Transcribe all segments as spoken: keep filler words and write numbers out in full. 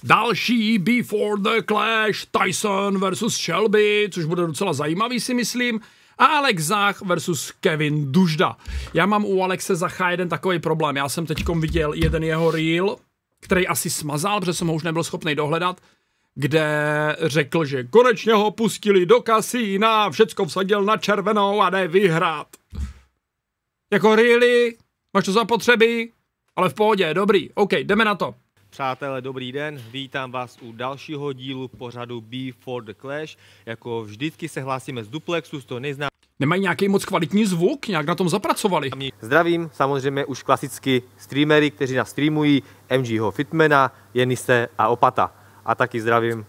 Další Before the Clash, Tyson versus Shelby, což bude docela zajímavý, si myslím. A Alex Zach versus Kevin Dužda. Já mám u Alexe Zacha jeden takový problém. Já jsem teďkom viděl jeden jeho reel, který asi smazal, protože jsem ho už nebyl schopný dohledat, kde řekl, že konečně ho pustili do kasína, všecko vsadil na červenou a jde vyhrát. Jako really? Máš to zapotřebí? Ale v pohodě, dobrý. OK, jdeme na to. Přátelé, dobrý den, vítám vás u dalšího dílu pořadu Before the Clash. Jako vždycky se hlásíme z Duplexu, z toho nejznámějšího. Nemají nějaký moc kvalitní zvuk? Nějak na tom zapracovali? Zdravím samozřejmě už klasicky streamery, kteří nás streamují, M G ho Fitmana, Jenise a Opata. A taky zdravím.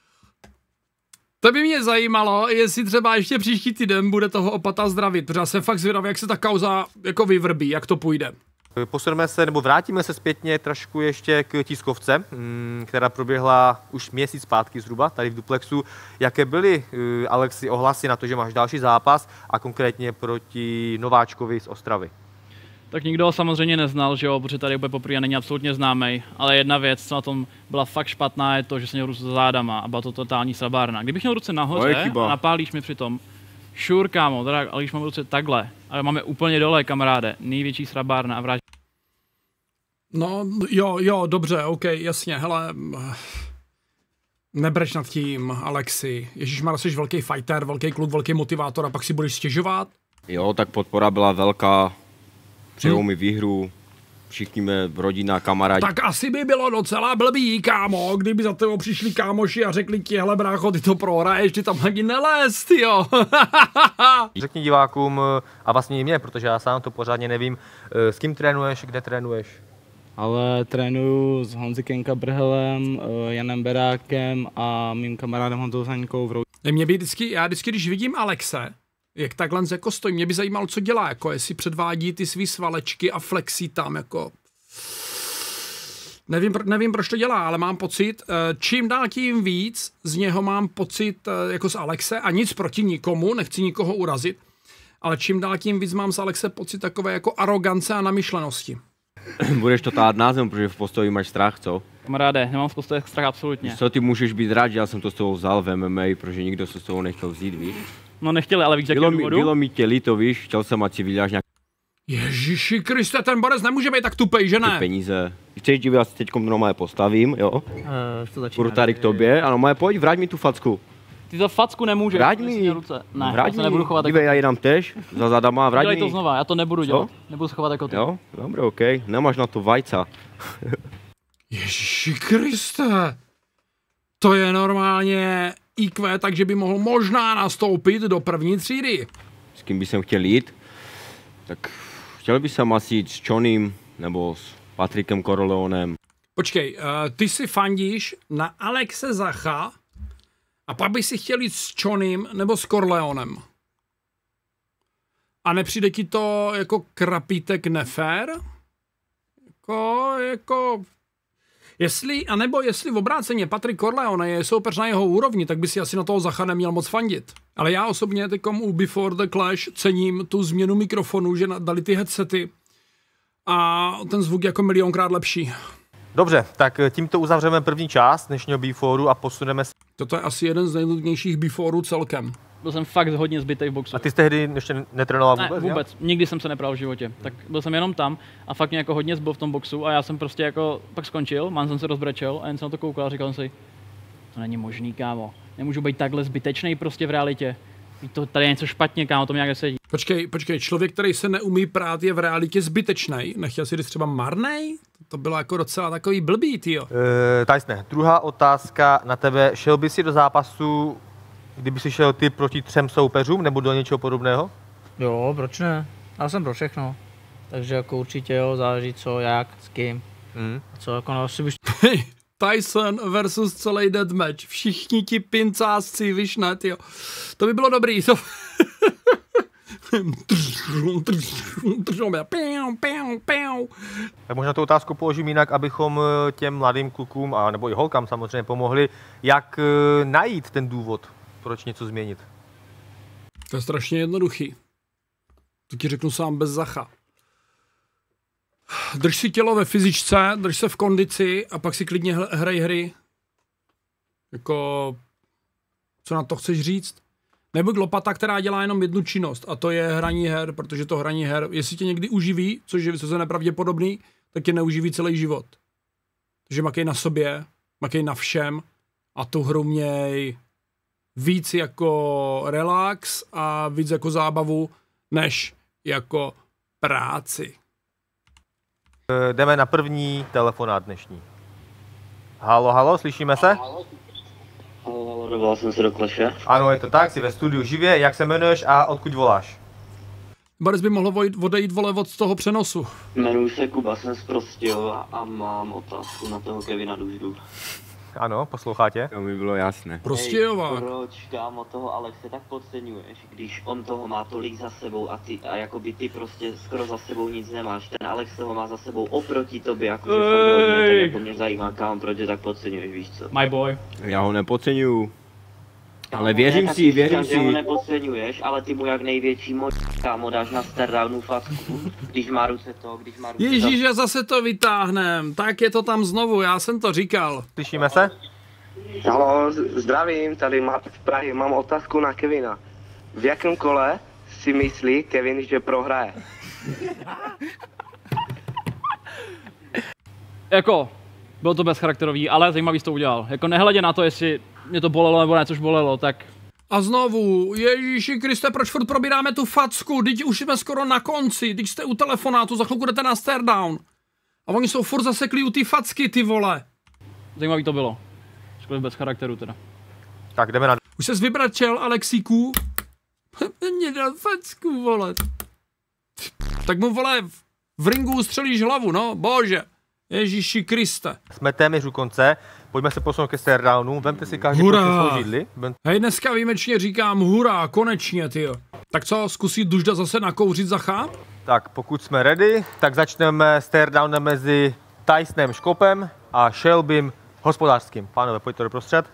To by mě zajímalo, jestli třeba ještě příští týden bude toho Opata zdravit, protože já jsem fakt zvědavý, jak se ta kauza jako vyvrbí, jak to půjde. Posuneme se, nebo vrátíme se zpětně trošku ještě k tiskovce, která proběhla už měsíc zpátky zhruba, tady v Duplexu. Jaké byly, Alexi, ohlasy na to, že máš další zápas a konkrétně proti nováčkovi z Ostravy? Tak nikdo ho samozřejmě neznal, že jo, protože tady úplně poprvé není absolutně známý. Ale jedna věc, co na tom byla fakt špatná, je to, že jsem měl ruce za zádama a byla to totální sabárna. Kdybych měl ruce nahoře a napálíš mi přitom, šur kámo, teda, ale když mám ruce takhle, ale máme úplně dole, kamaráde, největší srabárna a vrát. No, jo, jo, dobře, OK, jasně, hele, nebreč nad tím, Alexi. Ježišmarja, jsi velký fighter, velký kluk, velký motivátor a pak si budeš stěžovat? Jo, tak podpora byla velká, přejou hmm. mi výhru, všichni mé rodina, kamarádi. Tak asi by bylo docela blbý, kámo, kdyby za tebou přišli kámoši a řekli ti, hele brácho, ty to prohraješ, ty tam ani nelez, jo. Řekni divákům a vlastně i mě, protože já sám to pořádně nevím, s kým trénuješ, kde trénuješ? Ale trénuju s Honzikem Kabrhelem, Janem Berákem a mým kamarádem Honzou Zaňkou v Rou. Mě by vždycky, já vždycky, když vidím Alexe, jak takhle jako stojí, mě by zajímalo, co dělá, jako jestli předvádí ty svý svalečky a flexí tam, jako... Nevím, nevím, proč to dělá, ale mám pocit, čím dál tím víc z něho mám pocit jako z Alexe a nic proti nikomu, nechci nikoho urazit, ale čím dál tím víc mám z Alexe pocit takové jako arogance a namyšlenosti. Budeš to tát názem, protože v postoji máš strach, co? Kamaráde, nemám z postoje strach absolutně. Co, ty můžeš být rád, že já jsem to s tebou vzal v M M A, protože nikdo se s tebou nechtěl vzít, víš? No nechtěli, ale víš, bylo, mi, bylo mi tě líto, víš, chtěl jsem, ať si vyděláš nějak... Ježiši Kriste, ten borec nemůže být tak tupej, že ne? Peníze. Chceš, že já si teď normálně postavím, jo? Uh, Budu tady k tobě, ano, moje, pojď, vrať mi tu facku. Ty za facku nemůžeš. Vrať mi, ruce. Ne, vrať já se nebudu chovat jako... já jinam tež, za zadama, vrať mi. to znova, já to nebudu dělat, Co? Nebudu se chovat jako ty. Jo, dobré, OK, nemáš na to vajca. Ježiši Kriste, to je normálně í kvé, takže by mohl možná nastoupit do první třídy. S kým by jsem chtěl jít? Tak chtěl bych jsem asi jít s Johnnym nebo s Patrickem Corleonem. Počkej, uh, ty si fandíš na Alexe Zacha a pak by si chtěl jít s Johnnym nebo s Corleonem. A nepřijde ti to jako krapítek nefér? Jako, jako... Jestli, anebo jestli v obráceně Patrick Corleone je soupeř na jeho úrovni, tak by si asi na toho Zacha neměl moc fandit. Ale já osobně teďkom u Before the Clash cením tu změnu mikrofonu, že dali ty headsety a ten zvuk je jako milionkrát lepší. Dobře, tak tímto uzavřeme první část dnešního Beforeu a posuneme se... Toto je asi jeden z nejnudnějších Beforeů celkem. Byl jsem fakt hodně zbytej v boxu. A ty jsi tehdy ještě netrénoval vůbec? Ne, vůbec. Jo? Nikdy jsem se nepral v životě. Tak byl jsem jenom tam a fakt mě jako hodně zbyl v tom boxu a já jsem prostě jako pak skončil, mám jsem se rozbrečel a jen jsem na to koukal a říkal jsem si, to není možný, kámo. Nemůžu být takhle zbytečný prostě v realitě. To tady je něco špatně, kámo, to mě nějak nesedí. Počkej, počkej, člověk, který se neumí prát, je v realitě zbytečný. Nechtěl si říct třeba marnej? To bylo jako docela takový blbý, tyjo. E, Tysone, druhá otázka na tebe. Šel by si do zápasu, kdyby si šel ty proti třem soupeřům, nebo do něčeho podobného? Jo, proč ne? Já jsem pro všechno. Takže jako určitě jo, záleží co, jak, s kým. Mm. Co jako no, asi byš... Tyson versus celý deathmatch. Všichni ti pincásci, víš ne, tyjo. To by bylo dobrý. To... Tak možná tu otázku položím jinak, abychom těm mladým klukům, a nebo i holkám samozřejmě pomohli, jak najít ten důvod, proč něco změnit. To je strašně jednoduchý. To ti řeknu sám bez Zacha. Drž si tělo ve fyzičce, drž se v kondici a pak si klidně hrej hry. Jako, co na to chceš říct? Nebuď lopata, která dělá jenom jednu činnost, a to je hraní her, protože to hraní her, jestli tě někdy uživí, což je vysoce nepravděpodobný, tak tě neuživí celý život. Takže makej na sobě, makej na všem a tu hru měj víc jako relax a víc jako zábavu, než jako práci. Jdeme na první telefonát dnešní. Halo, halo, slyšíme se? Halo, halo, dovolal jsem se do Claše. Ano, je to tak, jsi ve studiu živě, jak se jmenuješ a odkud voláš? Boris by mohlo odejít, vole, od toho přenosu. Jmenuji se Kuba, jsem z Prostějova a mám otázku na toho Kevina Duždu. Ano, poslouchá tě? To mi bylo jasné. Prostějovák. Hej, proč, kámo, toho Alexe tak podceňuješ, když on toho má tolik za sebou a ty, a jakoby ty prostě skoro za sebou nic nemáš. Ten Alex toho má za sebou oproti tobě, jakože fakt hodně, tak jako mě zajímá, kámo, proč je tak podceňuješ, víš co? My boy. Já ho nepodceňuju. Ale věřím si, věřím říkám, si. že ho nepodceňuješ, ale ty mu jak největší moč, kámo, dáš na stardownu facku, když má ruce to, když má ruce Ježíš, že zase to vytáhnem, tak je to tam znovu, já jsem to říkal. Slyšíme se? Halo, zdravím, tady má, v Prahy, mám otázku na Kevina. V jakém kole si myslí Kevin, že prohraje? Jako, bylo to bezcharakterový, ale zajímavý jsi to udělal. Jako nehledě na to, jestli mě to bolelo nebo ne, což bolelo, tak... A znovu, Ježíši Kriste, proč furt probíráme tu facku? Teď už jsme skoro na konci, teď jste u telefonátu, za chvilku jdete na staredown. A oni jsou furt zaseklí u ty facky, ty vole. Zajímavý to bylo. Škoda bez charakteru teda. Tak jdeme na... Už ses vybračel, Alexíku? Mě dal facku, vole. Tak mu, vole, v ringu střelíš hlavu, no, bože. Ježíši Kriste. Jsme téměř u konce, pojďme se posunout ke staredownu, vemte si každý Hurá. prostě svou židli. Vem... Hej, dneska výjimečně říkám hurá, konečně, tyjo. Tak co, zkusí Dužda zase nakouřit za cháp? Tak pokud jsme ready, tak začneme staredownem mezi Tysonem Škopem a Shelbym Hospodářským. Pánové, pojďte do prostřed.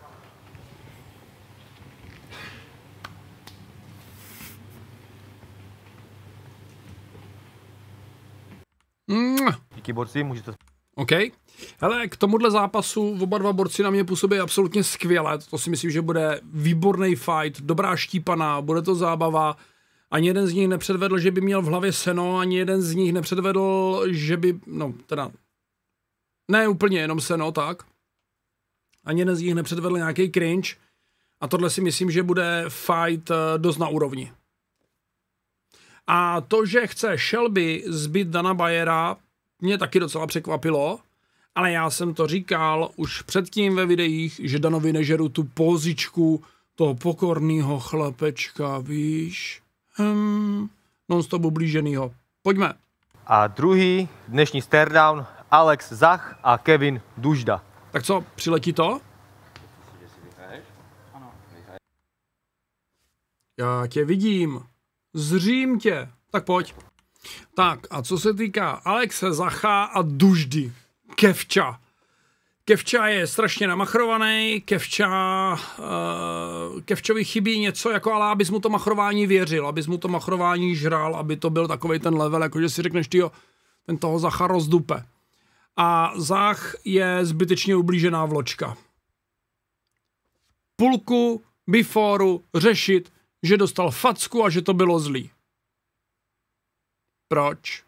Mm. Díky borci, můžete... OK. Hele, k tomuhle zápasu oba dva borci na mě působí absolutně skvěle. To si myslím, že bude výborný fight, dobrá štípaná, bude to zábava. Ani jeden z nich nepředvedl, že by měl v hlavě seno, ani jeden z nich nepředvedl, že by, no teda, ne úplně jenom seno, tak. Ani jeden z nich nepředvedl nějaký cringe. A tohle si myslím, že bude fight dost na úrovni. A to, že chce Shelby zbyt Dana Bayera, mě taky docela překvapilo, ale já jsem to říkal už předtím ve videích, že Danovi nežeru tu pozičku toho pokorného chlapečka, víš? Hmm, non-stop ublíženýho. Pojďme. A druhý dnešní staredown, Alex Zach a Kevin Dužda. Tak co, přiletí to? Já tě vidím. Zřím tě. Tak pojď. Tak a co se týká Alexe Zacha a Duždy. Kevča. Kevča je strašně namachrovaný, Kevča, uh, Kevčovi chybí něco, jako ale abys mu to machrování věřil, abys mu to machrování žral, aby to byl takovej ten level, jakože si řekneš, tyjo, ten toho Zacha rozdupe. A Zach je zbytečně ublížená vločka. Půlku beforeu řešit, že dostal facku a že to bylo zlý. Proč?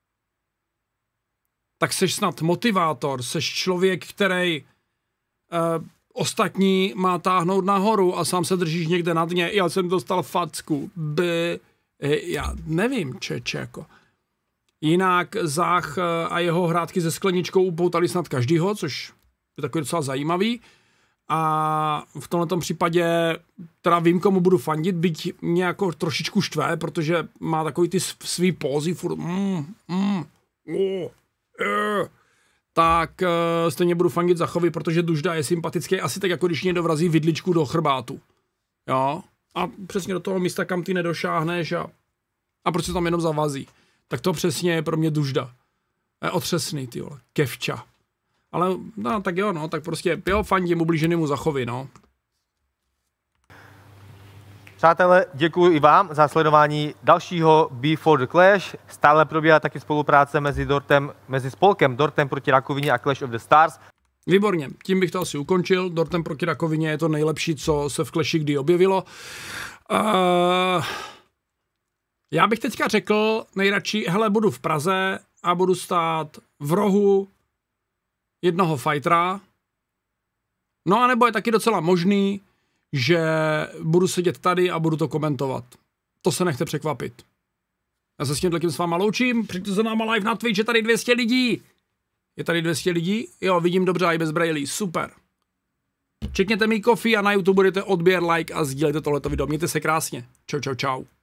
Tak seš snad motivátor, seš člověk, který uh, ostatní má táhnout nahoru a sám se držíš někde na dně. Já jsem dostal facku. By, já nevím, čeče, jako. Jinak Zach a jeho hrátky se skleničkou upoutali snad každýho, což je takový docela zajímavý. A v tomto případě teda vím, komu budu fandit, byť mě jako trošičku štve, protože má takový ty svý pózy, furt mm, mm, oh, uh, tak uh, stejně budu fandit Zachovi, protože Dužda je sympatický, asi tak jako když někdo vrazí vidličku do chrbátu. Jo? A přesně do toho místa, kam ty nedošáhneš a, a prostě tam jenom zavazí. Tak to přesně je pro mě Dužda. Je otřesný, ty vole, Kevča. Ale no, tak jo, no, tak prostě jo, fandím ublíženému Zachovi, no. Přátelé, děkuji i vám za sledování dalšího Before the Clash. Stále probíhá taky spolupráce mezi Dortem, mezi spolkem Dortem proti rakovině a Clash of the Stars. Výborně, tím bych to asi ukončil. Dortem proti rakovině je to nejlepší, co se v Clashi kdy objevilo. Uh, já bych teďka řekl nejradši, hele, budu v Praze a budu stát v rohu jednoho fightera. No a nebo je taky docela možný, že budu sedět tady a budu to komentovat. To se nechte překvapit. Já se s tímhle s váma loučím, přijďte za náma live na Twitch, je tady dvě stě lidí. Je tady dvě stě lidí? Jo, vidím dobře, i bez brailí, super. Čekněte mi Coffee a na YouTube budete odběr, like a sdílejte tohleto video. Mějte se krásně. Čau, čau, čau.